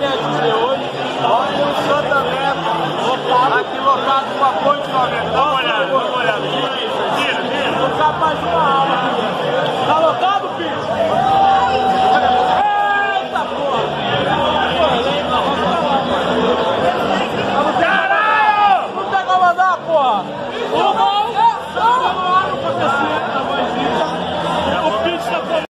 Atlético de hoje. Olha o Santa Neto, aqui lotado com a Ponte Nova.